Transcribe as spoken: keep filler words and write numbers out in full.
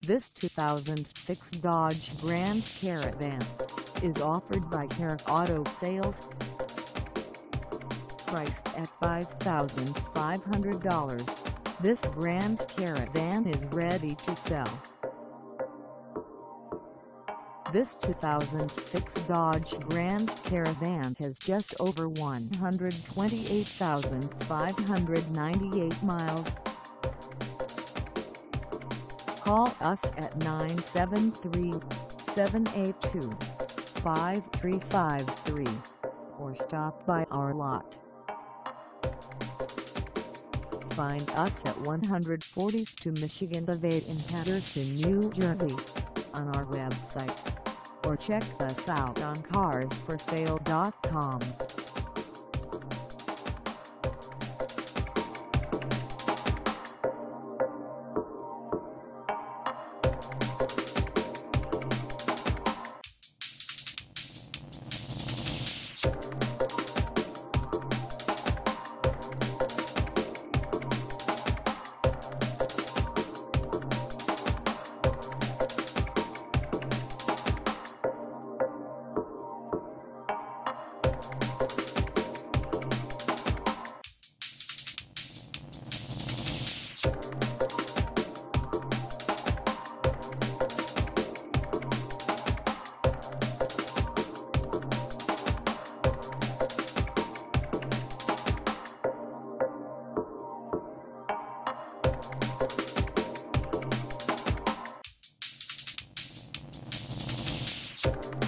This two thousand six Dodge Grand Caravan is offered by HARREK Auto Sales. Priced at five thousand five hundred dollars, this Grand Caravan is ready to sell. This two thousand six Dodge Grand Caravan has just over one hundred twenty-eight thousand five hundred ninety-eight miles. Call us at nine seven three, seven eight two, five three five three or stop by our lot. Find us at one forty-two Michigan Avenue in Paterson, New Jersey, on our website, or check us out on cars for sale dot com. You